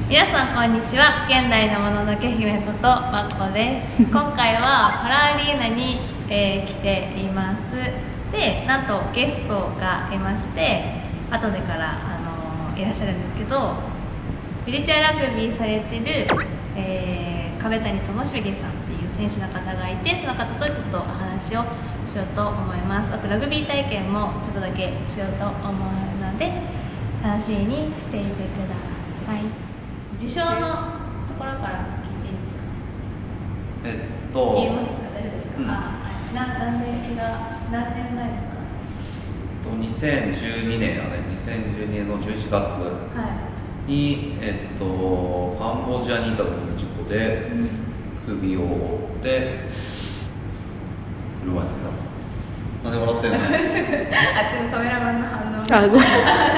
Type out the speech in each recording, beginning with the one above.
皆さんこんにちは。現代のもののけ姫ことまこです。今回はパラアリーナに、来ています。で、なんとゲストがいまして、後でからいらっしゃるんですけど、ウィルチェアラグビーされてる、壁谷智重さんっていう選手の方がいて、その方とちょっとお話をしようと思います。あとラグビー体験もちょっとだけしようと思うので、楽しみにしていてください。自称のところから聞いていいですか？言えますか？大丈夫ですか？何年前ですか ？2012年の11月に、カンボジアにいた時の事故で首を折って車椅子になった。なんで笑ってんの？ あっちのカメラマンの反応。 あ、ごめん。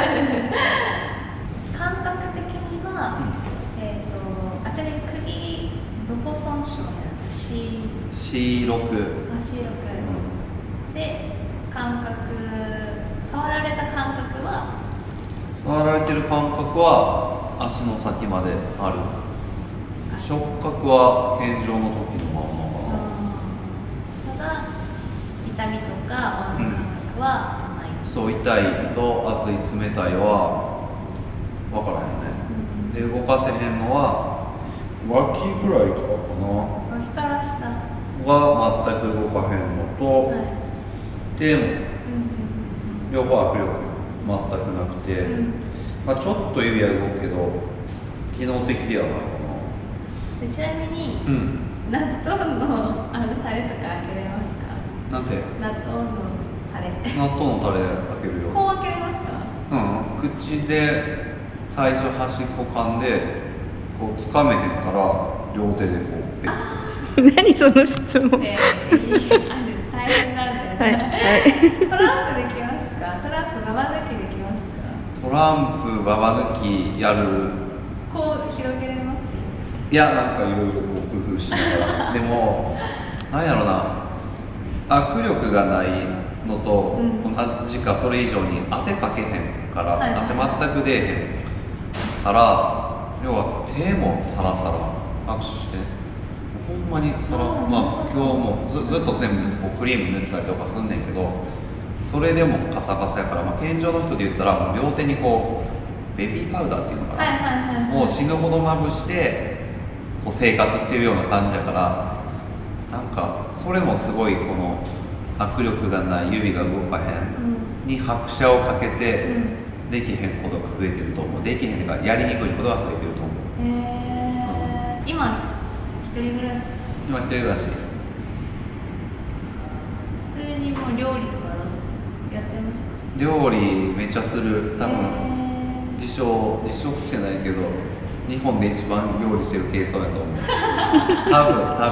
感覚的には、あちなみに首どこ損傷のやつ？ C6。 C6、で感覚、触られた感覚は？ 触られてる感覚は足の先まである。触覚は健常の時のままかな。 ただ痛みとか温度感覚はない、 そう、痛いと熱い冷たいは分からへんね、で動かせへんのは脇ぐらいかな。 脇から下は全く動かへんのと、手も両方握力全くなくて、ちょっと指は動くけど機能的ではないかな。 でちなみに、納豆のタレとか開けれますか？ なんて？ 納豆のタレ。 納豆のタレ開けるよ。 こう開けれますか？ 口で最初端っこ噛んでこう掴めへんから両手でこうペッ。 何その質問。 大変なんだよね。トランプできますか？トランプババ抜きできますか？ トランプババ抜きやる。 こう広げれます？ いや、なんかいろいろ工夫しながらでもなんやろな、握力がないのと同じかそれ以上に汗かけへんから、汗全く出えへんから、要は手もサラサラ、握手してほんまにサラ、今日もずっと全部こうクリーム塗ったりとかすんねんけど、それでもカサカサやから、健常の人で言ったらもう両手にこうベビーパウダーっていうのかな、もう死ぬほどまぶしてこう生活してるような感じやから、なんかそれもすごいこの握力がない指が動かへんに拍車をかけてできへんことが増えてると思う。できへんとかやりにくいことが増えてると思う。 今一人暮らし？ 今一人暮らし。 普通にもう料理とかどうするんですか？やってますか？ 料理めっちゃする。多分自称してないけど日本で一番料理してる系そうやと思う。多分。 そう。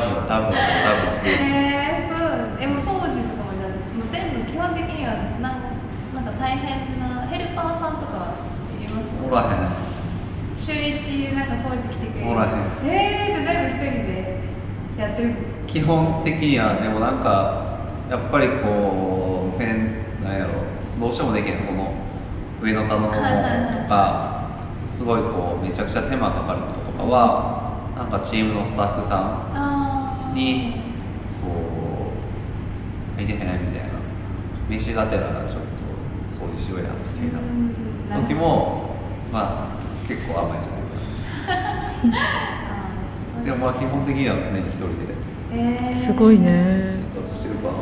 もう掃除とかもじゃもう全部基本的にはなんか大変なヘルパーさんとかいますか？ おらへん。 週1なんか掃除来てくれる？ おらへん。 じゃあ全部一人でやってる？ 基本的には。でもなんかやっぱりこうなんやろ、どうしてもできへん、その上の棚のものとかすごいこうめちゃくちゃ手間かかることとかはなんかチームのスタッフさんにこう「入れへん」みたいな、飯がてらちょっと掃除しようやみたいな時も結構甘いですね。でも基本的には常に一人で。 すごいね。 生活してるかな。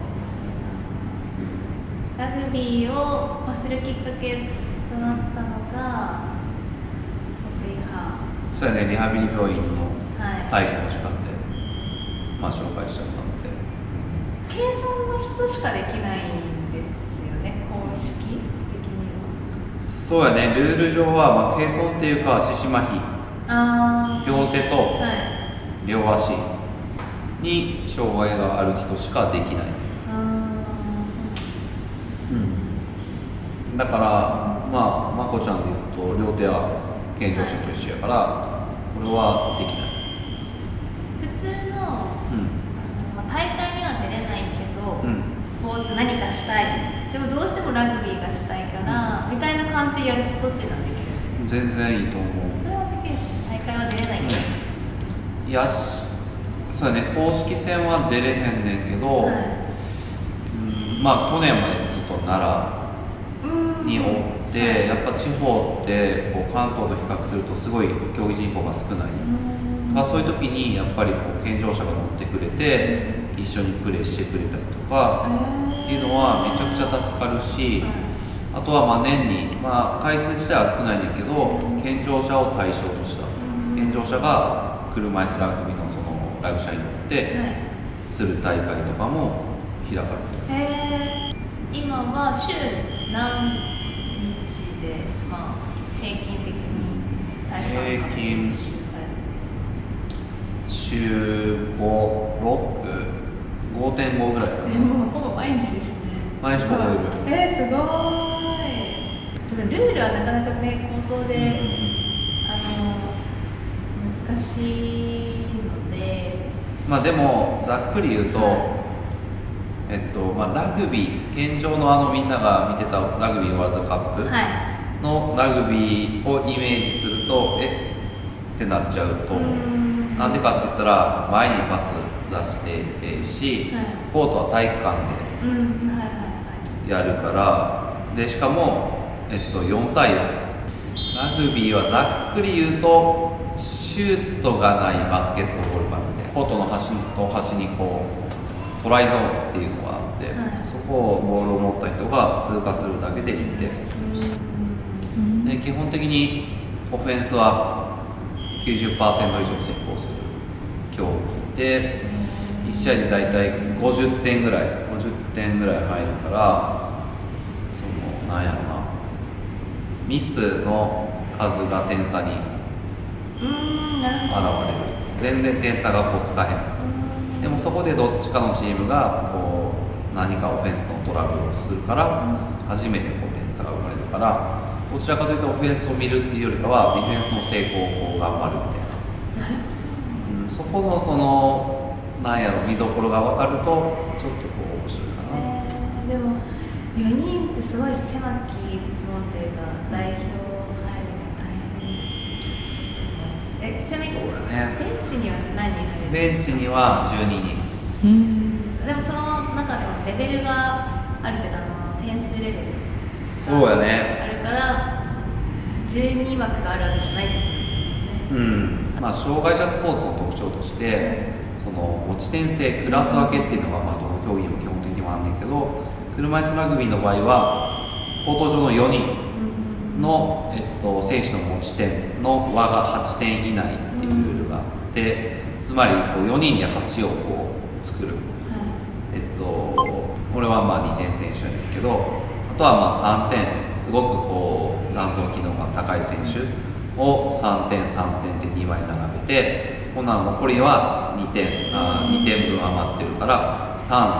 ラグビーをするきっかけとなったのがそうやね、リハビリ病院の体育の時間で、紹介してもらって。 計算の人しかできないんですよね、公式的には。 そうやね、ルール上は、計算っていうか四肢麻痺、両手と両足に障害がある人しかできない。だからまこちゃんで言うと両手は健常者と一緒やから、これはできない。 普通の、大会には出れないけど、スポーツ何かしたい、でもどうしてもラグビーがしたいから、みたいな感じでやることっていうのはできるんですか？ 全然いいと思う。 それはできるんですね。 いやそうやね、公式戦は出れへんねんけど、まあ去年までずっと奈良におって、やっぱ地方ってこう関東と比較するとすごい競技人口が少ない、そういう時にやっぱりこう健常者が乗ってくれて一緒にプレーしてくれたりとかっていうのはめちゃくちゃ助かるし、あとはまあ年に、まあ、回数自体は少ないねんけど健常者を対象とした健常者が車椅子ラグビーのそのラグ車に乗ってする大会とかも開かれてる。 今は週何日で、まあ、平均的に大会が練習されてます週5、6、5.5 ぐらいかな。 もうほぼ毎日ですね。 毎日覚える。 すごい。ちょっとルールはなかなかね口頭で、難しいので。 まあでもざっくり言うと、まあ、ラグビー健常のみんなが見てたラグビーワールドカップのラグビーをイメージするとってなっちゃうと、なんでかって言ったら前にパス出してし、コートは体育館でやるからで、しかも、4対4ラグビーはざっくり言うとシュートがないバスケットボール版みたいな、コートの端と端にこうトライゾーンっていうのがあって、そこをボールを持った人が通過するだけで1点、で基本的にオフェンスは 90% 以上成功する競技で、1試合でだいたい50点ぐらい入るから、そのなんやろな、ミスの数が点差に現れる。全然点差がこうつかへん。でもそこでどっちかのチームがこう何かオフェンスのトラブルをするから初めてこう点差が生まれるから、どちらかというとオフェンスを見るっていうよりかはディフェンスの成功をこう頑張るみたいな、そこのそのなんやろ見どころが分かるとちょっとこう面白いかな。 でも4人ってすごい狭きものというか代表入るの大変ですね。ちなみにそうだね、 ベンチには何人入るんですか？ ベンチには12人。 でもその中でもレベルがあるというか点数レベルそうやね、 あるから12枠があるわけじゃないってことですよね。 まあ障害者スポーツの特徴として、その持ち点制クラス分けっていうのがまあどの競技にも基本的にはあんねんけど、車椅子ラグビーの場合はコート上の4人の、選手の持ち点の和が8点以内っていうルールがあって、つまりこう4人で8をこう作る、俺はまあ2点選手やねんけど、あとはまあ3点すごくこう残像機能が高い選手を3点3点って2枚並べて、ほな残りは2点分余ってるから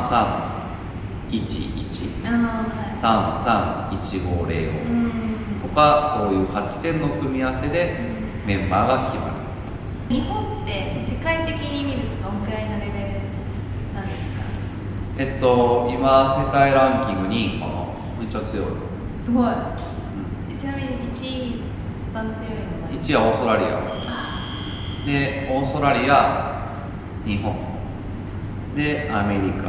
3311、331504とか、そういう8点の組み合わせでメンバーが決まる。 日本って世界的に見るとどんくらいのレベルなんですか？ 今世界ランキング2位かな。めっちゃ強い。 すごい。ちなみに1位一番強いのは 1位はオーストラリアで、オーストラリア、日本でアメリカ、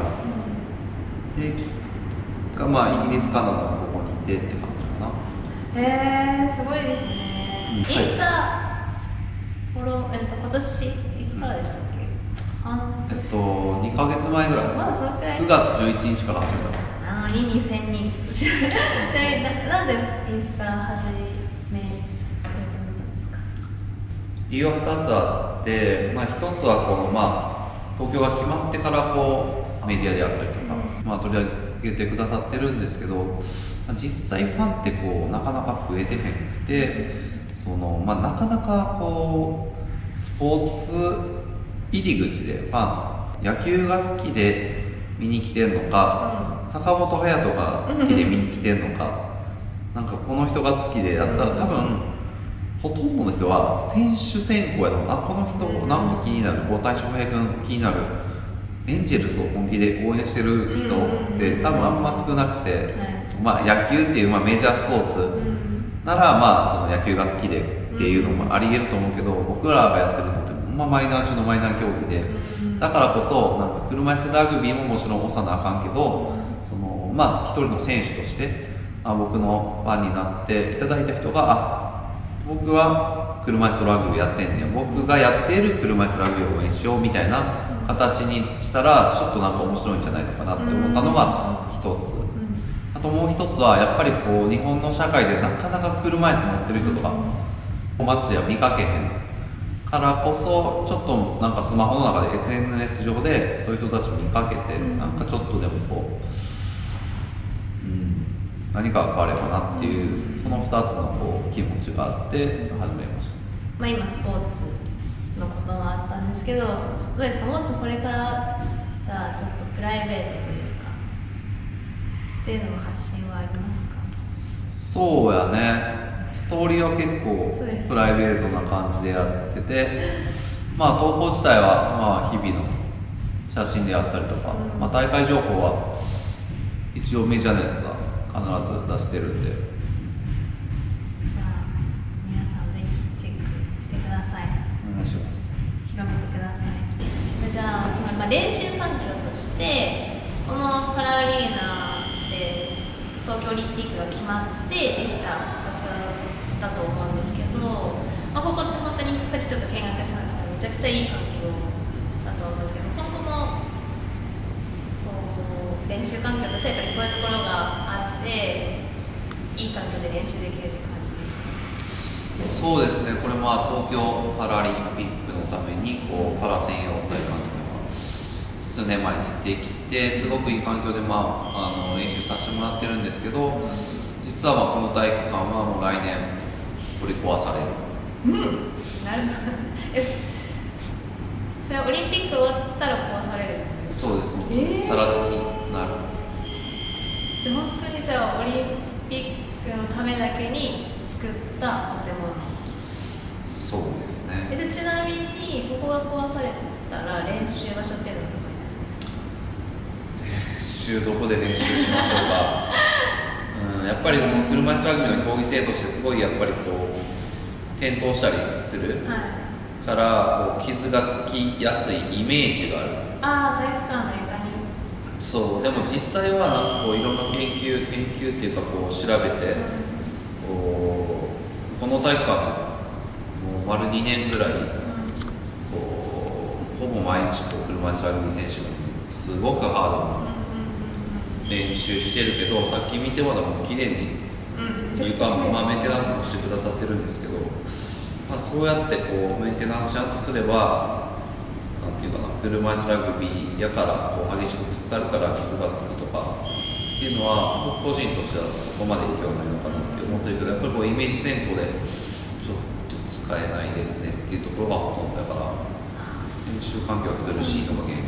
でまあイギリスカナダがここにいてって感じかな。 すごいですね。インスタフォロー、今年いつからでしたっけ ？2ヶ月前ぐらい。 まだそのくらい。 9月11日から始めた。 2000人。ちなみになんでインスタ始めようと思ったんですか？ 理由は2つあって、1つはこの、東京が決まってからこうメディアであったりとか、取り上げてくださってるんですけど、実際ファンってこうなかなか増えてへんくて、なかなかこうスポーツ入り口で野球が好きで見に来てんのか、坂本勇人が好きで見に来てんのか、なんかこの人が好きでだったら多分ほとんどの人は選手選考やと、この人なんか気になる、大谷翔平君気になる、エンジェルスを本気で応援してる人って多分あんま少なくて、野球っていうメジャースポーツならその野球が好きでっていうのもありえると思うけど、僕らがやってるのってまあ、マイナー中のマイナー競技で、だからこそなんか車椅子ラグビーももちろん押さなあかんけど、そのまあ一人の選手として僕のファンになっていただいた人が僕は車椅子ラグビーやってんねん、僕がやっている車椅子ラグビーを応援しようみたいな形にしたらちょっとなんか面白いんじゃないのかなって思ったのが一つ。あともう一つはやっぱりこう日本の社会でなかなか車椅子乗ってる人とか街では見かけへんからこそ、ちょっとなんかスマホの中で SNS 上でそういう人たちを見かけて、なんかちょっとでもこう、何か変わればなっていうその2つのこう気持ちがあって始めました。 まあ、今スポーツのこともあったんですけど、どうですか、もっとこれからじゃあちょっとプライベートというかっていうのも発信はありますか？ そうやね、ストーリーは結構プライベートな感じでやってて、まあ投稿自体はまあ日々の写真であったりとか、まあ、大会情報は一応メジャーなやつは必ず出してるんで、 じゃあ皆さんぜひチェックしてください。 お願いします。 広めてください。じゃあその、まあ、練習環境としてこのパラアリーナで東京オリンピックが決まってできた場所だと思うんですけど、まあ、ここって本当にさっきちょっと見学したんですけどめちゃくちゃいい環境だと思うんですけど、今後もこう練習環境としてやっぱりこういうところがあっていい環境で練習できるって感じですか？ そうですね、これまあ東京パラリンピックのためにこうパラ専用大会というのが数年前にできて、すごくいい環境で、まあ、練習させてもらってるんですけど、実はまあこの体育館はもう来年取り壊される。 なるほど。それはオリンピック終わったら壊されるってことですか？ そうです、更地になる。 じゃあ本当にじゃあオリンピックのためだけに作った建物。 そうですね。 じゃあちなみにここが壊されたら練習場所っていうのはどこになるんですか？ 練習どこで練習しましょうか。やっぱり車椅子ラグビーの競技性としてすごいやっぱりこう転倒したりするからこう傷がつきやすいイメージがある。 ああ、体育館の床に。 そう、でも実際はなんかこういろんな研究っていうかこう調べて、この体育館もう丸2年ぐらいこうほぼ毎日こう車椅子ラグビー選手がすごくハードな練習してるけど、さっき見てもらったらもう綺麗に床も、まあ、メンテナンスもしてくださってるんですけど、まあ、そうやってこうメンテナンスちゃんとすればなんていうかな、車椅子ラグビーやからこう激しくぶつかるから傷がつくとかっていうのは僕個人としてはそこまで影響ないのかなって思ってるけど、やっぱりこうイメージ先行でちょっと使えないですねっていうところがほとんどだから練習環境が苦しいのが原因。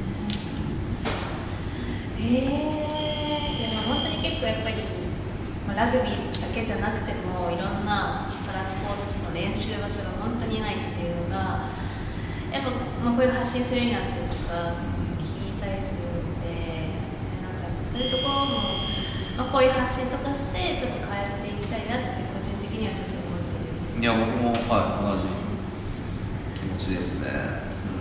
本当に結構やっぱり、ラグビーだけじゃなくてもいろんなパラスポーツの練習場所が本当にないっていうのがやっぱ、こういう発信するようになってとか聞いたりするので、なんかそういうところも、こういう発信とかしてちょっと変えていきたいなって個人的にはちょっと思ってる。 いや僕も、同じ気持ちですね。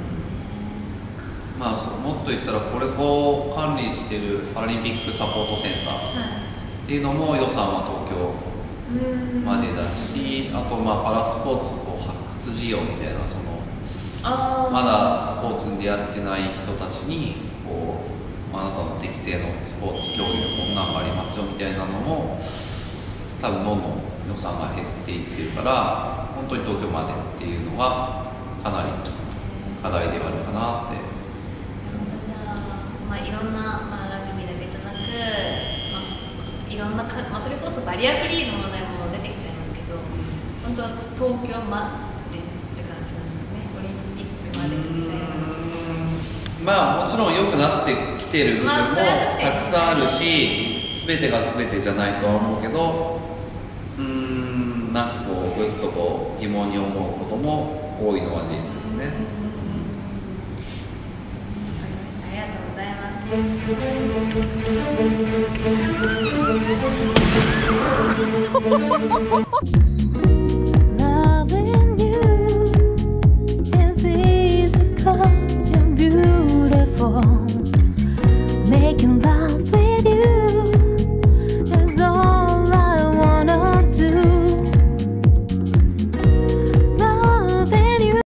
まあ、もっと言ったらこれを管理しているパラリンピックサポートセンターっていうのも予算は東京までだし、あとまあパラスポーツこう発掘事業みたいな、そのまだスポーツに出会ってない人たちにこうあなたの適正のスポーツ競技でこんなんがありますよみたいなのも多分どんどん予算が減っていってるから、本当に東京までっていうのがかなり課題ではあるかなって。 じゃあ、いろんな、ラグビーだけじゃなく、いろんなそれこそバリアフリーの問題も出てきちゃいますけど、本当は東京までって感じなんですね。オリンピックまでみたいな。 もちろん良くなってきてる部分もたくさんあるし、全てが全てじゃないとは思うけど、なんかこうぐっとこう疑問に思うことも多いのは事実ですね。 ありがとうございます。 フフフフ。